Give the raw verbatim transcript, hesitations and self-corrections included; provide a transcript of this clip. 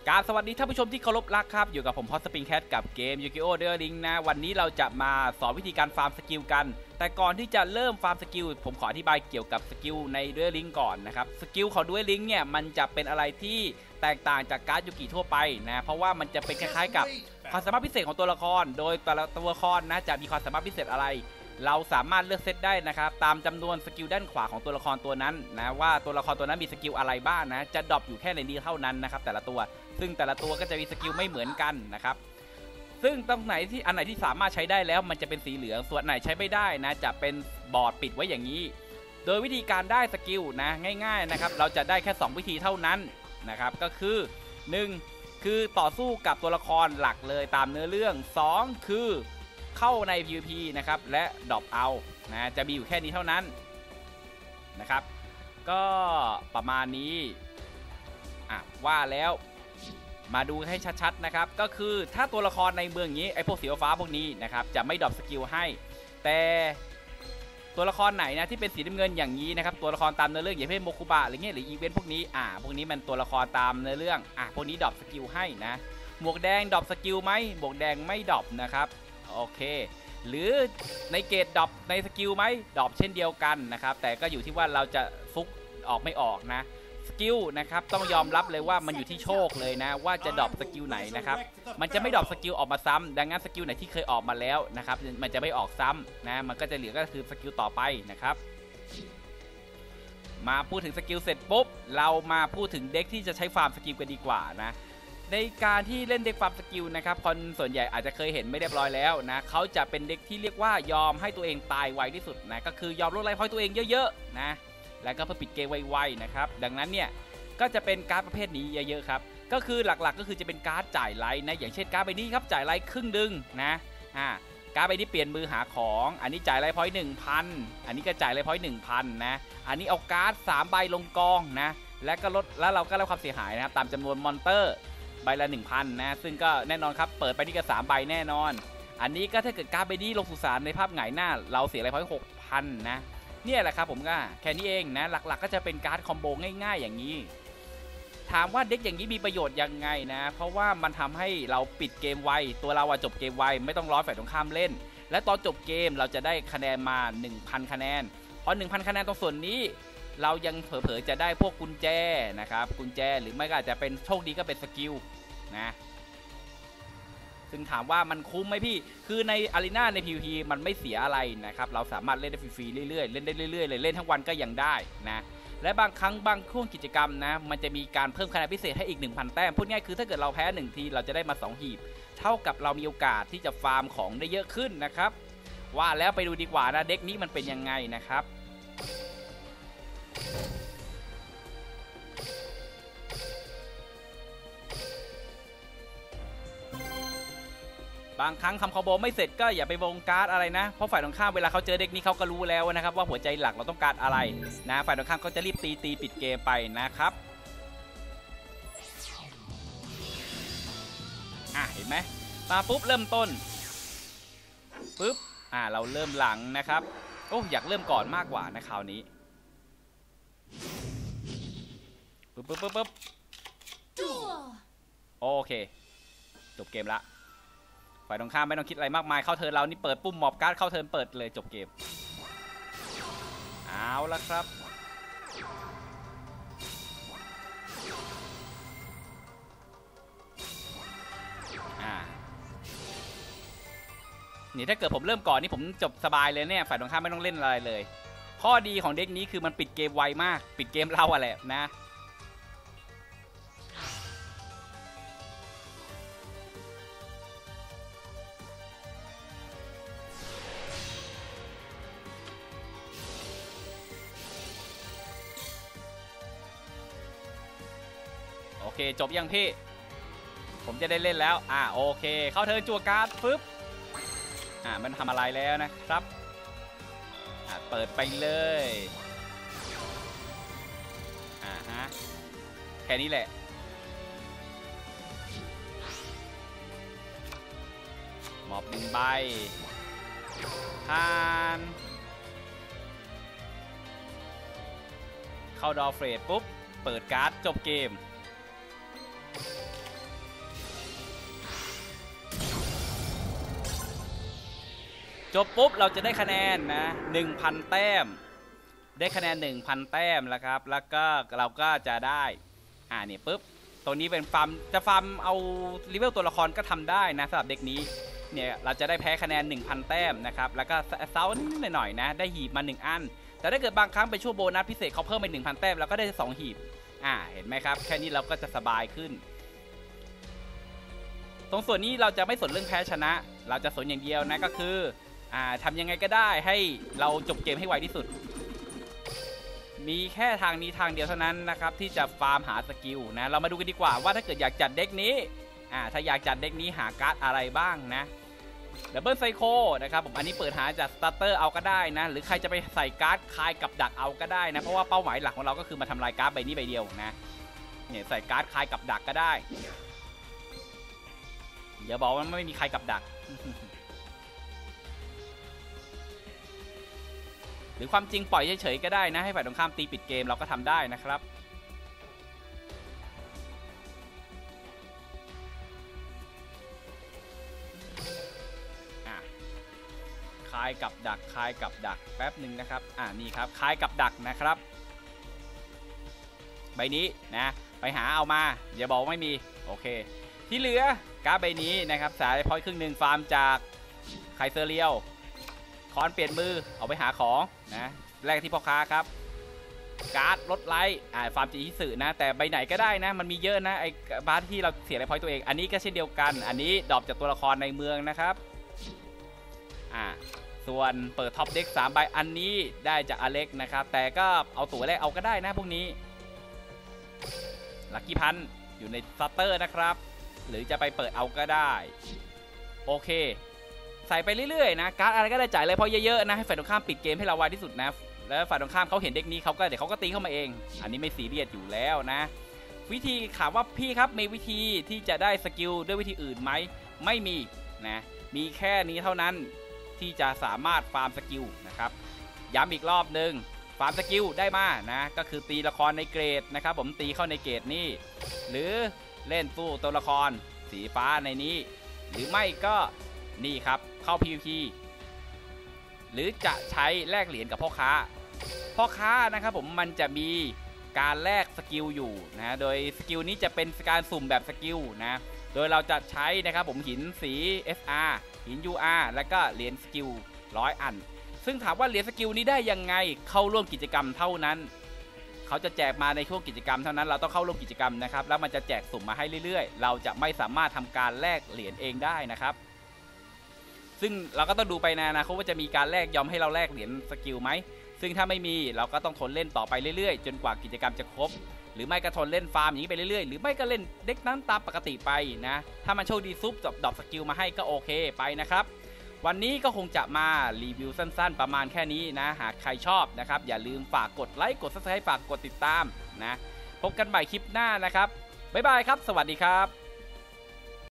กราบสวัสดีท่านผู้ชมที่เคารพรักครับอยู่กับผมพอสปริงแคทกับเกมยูกิโอเดอร์ลิงนะวันนี้เราจะมาสอนวิธีการฟาร์มสกิลกันแต่ก่อนที่จะเริ่มฟาร์มสกิลผมขออธิบายเกี่ยวกับสกิลในเดอร์ลิงก่อนนะครับสกิลของเดอร์ลิงเนี่ยมันจะเป็นอะไรที่แตกต่างจากการ์ดยูกิทั่วไปนะเพราะว่ามันจะเป็นคล้ายๆกับความสามารถพิเศษของตัวละครโดยแต่ละตัวละครนะจะมีความสามารถพิเศษอะไรเราสามารถเลือกเซตได้นะครับตามจำนวนสกิลด้านขวาของตัวละครตัวนั้นนะว่าตัวละครตัวนั้นมีสกิลอะไรบ้างนะจะดรอปอยู่แค่ในนี้เท่านั้นนะครับแต่ละตัวซึ่งแต่ละตัวก็จะมีสกิลไม่เหมือนกันนะครับซึ่งตรงไหนที่อันไหนที่สามารถใช้ได้แล้วมันจะเป็นสีเหลืองส่วนไหนใช้ไม่ได้นะจะเป็นบอร์ดปิดไว้อย่างนี้โดยวิธีการได้สกิลนะง่ายๆนะครับเราจะได้แค่สองวิธีเท่านั้นนะครับก็คือหนึ่งคือต่อสู้กับตัวละครหลักเลยตามเนื้อเรื่องสองคือเข้าใน พี วี พี นะครับและดรอปเอานะจะมีอยู่แค่นี้เท่านั้นนะครับก็ประมาณนี้อ่ะว่าแล้วมาดูให้ชัดๆนะครับก็คือถ้าตัวละครในเมืองนี้ไอ้พวกสีฟ้าพวกนี้นะครับจะไม่ดรอปสกิลให้แต่ตัวละครไหนนะที่เป็นสีน้ำเงินอย่างนี้นะครับตัวละครตามเนื้อเรื่องอย่างเช่นโมคุบะหรือเงี้ยหรืออีเวนต์พวกนี้อ่าพวกนี้มันตัวละครตามเนื้อเรื่องอ่ะพวกนี้ดรอปสกิลให้นะหมวกแดงดรอปสกิลไหมหมวกแดงไม่ดรอปนะครับโอเคหรือในเกรดดรอปในสกิลไหมดรอปเช่นเดียวกันนะครับแต่ก็อยู่ที่ว่าเราจะฟุกออกไม่ออกนะสกิลนะครับต้องยอมรับเลยว่ามันอยู่ที่โชคเลยนะว่าจะดรอปสกิลไหนนะครับมันจะไม่ดรอปสกิลออกมาซ้ำดังนั้นสกิลไหนที่เคยออกมาแล้วนะครับมันจะไม่ออกซ้ำนะมันก็จะเหลือก็คือสกิลต่อไปนะครับมาพูดถึงสกิลเสร็จปุ๊บเรามาพูดถึงเด็กที่จะใช้ฟาร์มสกิลกันดีกว่านะในการที่เล่นเด็กฟาร์มสกิลนะครับคนส่วนใหญ่อาจจะเคยเห็นไม่เรียบร้อยแล้วนะเขาจะเป็นเด็กที่เรียกว่ายอมให้ตัวเองตายไวที่สุดนะก็คือยอมลดไลฟ์พอยต์ตัวเองเยอะๆนะแล้วก็เพื่อปิดเกมไวๆนะครับดังนั้นเนี่ยก็จะเป็นการ์ดประเภทนี้เยอะๆครับก็คือหลักๆก็คือจะเป็นการ์ดจ่ายไลฟ์นะอย่างเช่นการ์ดใบนี้ครับจ่ายไลฟ์ครึ่งดึงนะอ่าการ์ดใบนี้เปลี่ยนมือหาของอันนี้จ่ายไลฟ์พอยต์หนึ่งพันอันนี้ก็จ่ายไลฟ์พอยต์หนึ่งพันนะอันนี้เอาการ์ดสามใบลงกองนะและก็ลดแล้วเราก็ลดความเสียหายนะครับตามจำนวนมอนเตอร์ใบละ หนึ่งพัน นะซึ่งก็แน่นอนครับเปิดไปนี่ก็สามใบแน่นอนอันนี้ก็ถ้าเกิดการ์ดใบนี้ลงสุสานในภาพหงายหน้าเราเสียไลฟ์พอยต์หกพันนะเนี่ยแหละครับผมก็แค่นี้เองนะหลักๆก็จะเป็นการ์ดคอมโบง่ายๆอย่างนี้ถามว่าเด็กอย่างนี้มีประโยชน์ยังไงนะเพราะว่ามันทำให้เราปิดเกมไวตัวเราจบเกมไวไม่ต้องรอฝ่ายตรงข้ามเล่นและตอนจบเกมเราจะได้คะแนนมา หนึ่งพัน คะแนนเพราะ หนึ่งพัน คะแนนตรงส่วนนี้เรายังเผลอๆจะได้พวกกุญแจนะครับกุญแจหรือไม่ก็อาจจะเป็นโชคดีก็เป็นสกิลนะซึ่งถามว่ามันคุ้มไหมพี่คือในอารีนาใน พี วี พี มันไม่เสียอะไรนะครับเราสามารถเล่นได้ฟรีๆเรื่อยๆเล่นได้เรื่อยๆเลยเล่นทั้งวันก็ยังได้นะและบางครั้งบางช่วงกิจกรรมนะมันจะมีการเพิ่มคะแนนพิเศษให้อีก หนึ่งพัน แต้มพูดง่ายคือถ้าเกิดเราแพ้หนึ่งทีเราจะได้มาสองหีบเท่ากับเรามีโอกาสที่จะฟาร์มของได้เยอะขึ้นนะครับว่าแล้วไปดูดีกว่านะเด็กนี้มันเป็นยังไงนะครับบางครั้งทำคอมโบไม่เสร็จก็อย่าไปวงการ์ดอะไรนะเพราะฝ่ายตรงข้ามเวลาเขาเจอเด็กนี้เขาก็รู้แล้วนะครับว่าหัวใจหลักเราต้องการอะไรนะฝ่ายตรงข้ามเขาจะรีบตีตีปิดเกมไปนะครับอ่ะเห็นไหมมาปุ๊บเริ่มต้นปุ๊บอ่ะเราเริ่มหลังนะครับโอ้อยากเริ่มก่อนมากกว่านะคราวนี้ปุ๊บปุ๊บปุ๊บปุ๊บโอเคจบเกมละฝ่ายตรงข้ามไม่ต้องคิดอะไรมากมายเข้าเทิร์นเรานี่เปิดปุ่มหมอบการ์ดเข้าเทิร์นเปิดเลยจบเกมเอาละครับอ่านี่ถ้าเกิดผมเริ่มก่อนนี่ผมจบสบายเลยเนี่ยฝ่ายตรงข้ามไม่ต้องเล่นอะไรเลยข้อดีของเด็กนี้คือมันปิดเกมไวมากปิดเกมเราอะแหละนะโอเคจบยังพี่ผมจะได้เล่นแล้วอ่าโอเคเข้าเทิร์นจั่วการ์ดปึ๊บอ่ามันทำอะไรแล้วนะครับอ่าเปิดไปเลยอ่าฮะแค่นี้แหละหมอบหนึ่งใบผ่านเข้าดอเฟรดปุ๊บเปิดการ์ดจบเกมจบปุ๊บเราจะได้คะแนนนะ หนึ่งพัน แต้มได้คะแนน หนึ่งพัน แต้มแล้วครับแล้วก็เราก็จะได้อ่าเนี่ยปุ๊บตัวนี้เป็นฟาร์มจะฟาร์มเอาเลเวลตัวละครก็ทำได้นะสำหรับเด็กนี้เนี่ยเราจะได้แพ้คะแนน หนึ่งพัน แต้มนะครับแล้วก็เซานิดหน่อยนะได้หีบมาหนึ่งอันแต่ถ้าเกิดบางครั้งเป็นช่วงโบนัสพิเศษเขาเพิ่มเป็น หนึ่งพัน แต้มแล้วก็ได้สองหีบอ่าเห็นไหมครับแค่นี้เราก็จะสบายขึ้นตรงส่วนนี้เราจะไม่สนเรื่องแพ้ชนะเราจะสนอย่างเดียวนะก็คืออ่าทำยังไงก็ได้ให้เราจบเกมให้ไวที่สุดมีแค่ทางนี้ทางเดียวเท่านั้นนะครับที่จะฟาร์มหาสกิลนะเรามาดูกันดีกว่าว่าถ้าเกิดอยากจัดเด็กนี้อ่าถ้าอยากจัดเด็กนี้หาการ์ดอะไรบ้างนะดับเบิลไซโคนะครับผมอันนี้เปิดหาจากสตาร์เตอร์เอาก็ได้นะหรือใครจะไปใส่การ์ดคายกับดักเอาก็ได้นะเพราะว่าเป้าหมายหลักของเราก็คือมาทำลายการ์ดใบนี้ใบเดียวนะเนี่ยใส่การ์ดคายกับดักก็ได้อย่าบอกว่าไม่มีใครกับดัก หรือความจริงปล่อยเฉยๆก็ได้นะให้ฝ่ายตรงข้ามตีปิดเกมเราก็ทำได้นะครับคายกับดักคายกับดักแป๊บหนึ่งนะครับอ่านี่ครับคายกับดักนะครับใบนี้นะไปหาเอามาอย่าบอกไม่มีโอเคที่เหลือการ์ดใบนี้นะครับสายพอยต์ครึ่งหนึ่งฟาร์มจากไคเซอร์เรียวคอนเปลี่ยนมือเอาไปหาของนะแรกที่พ่อค้าครับการ์ดลดไลท์อ่าฟาร์มจีฮิสึนะแต่ใบไหนก็ได้นะมันมีเยอะนะไอ้บาร์ที่เราเสียไลท์พอยต์ตัวเองอันนี้ก็เช่นเดียวกันอันนี้ดรอปจากตัวละครในเมืองนะครับอ่าส่วนเปิดท็อปเด็กสามใบอันนี้ได้จากอเล็กนะครับแต่ก็เอาตั๋วแรกเอาก็ได้นะพวกนี้ลัคกี้พันอยู่ในสเตอร์นะครับหรือจะไปเปิดเอาก็ได้โอเคใส่ไปเรื่อยๆนะการ์ดอะไรก็ได้จ่ายเลยเพราะเยอะๆนะให้ฝ่ายตรงข้ามปิดเกมให้เราไวที่สุดนะแล้วฝ่ายตรงข้ามเขาเห็นเด็กนี้เขาก็เดี๋ยวเขาก็ตีเข้ามาเองอันนี้ไม่ซีเรียสอยู่แล้วนะวิธีถามว่าพี่ครับมีวิธีที่จะได้สกิลด้วยวิธีอื่นไหมไม่มีนะมีแค่นี้เท่านั้นที่จะสามารถฟาร์มสกิลนะครับย้ำอีกรอบหนึ่งฟาร์มสกิลได้มานะก็คือตีละครในเกรดนะครับผมตีเข้าในเกรดนี่หรือเล่นสู้ตัวละครสีฟ้าในนี้หรือไม่ก็นี่ครับเข้า พี วี พี หรือจะใช้แลกเหรียญกับพ่อค้าพ่อค้านะครับผมมันจะมีการแลกสกิลอยู่นะโดยสกิลนี้จะเป็นการสุ่มแบบสกิลนะโดยเราจะใช้นะครับผมหินสี เอส อาร์ หิน ยู อาร์ แล้วก็เหรียญสกิลร้อยอันซึ่งถามว่าเหรียญสกิลนี้ได้ยังไงเข้าร่วมกิจกรรมเท่านั้นเขาจะแจกมาในช่วงกิจกรรมเท่านั้นเราต้องเข้าร่วมกิจกรรมนะครับแล้วมันจะแจกสุ่มมาให้เรื่อยๆเราจะไม่สามารถทำการแลกเหรียญเองได้นะครับซึ่งเราก็ต้องดูไปในอนาคตว่าจะมีการแลกยอมให้เราแลกเหรียญสกิลไหมซึ่งถ้าไม่มีเราก็ต้องทนเล่นต่อไปเรื่อยๆจนกว่ากิจกรรมจะครบหรือไม่ก็ทนเล่นฟาร์มอย่างนี้ไปเรื่อยๆหรือไม่ก็เล่นเด็กนั้นตามปกติไปนะถ้ามันโชคดีซุปดรอปดรอปสกิลมาให้ก็โอเคไปนะครับวันนี้ก็คงจะมารีวิวสั้นๆประมาณแค่นี้นะหากใครชอบนะครับอย่าลืมฝากกดไลค์กดซับสไครป์ฝากกดติดตามนะพบกันใหม่คลิปหน้านะครับบ๊ายบายครับสวัสดีครับ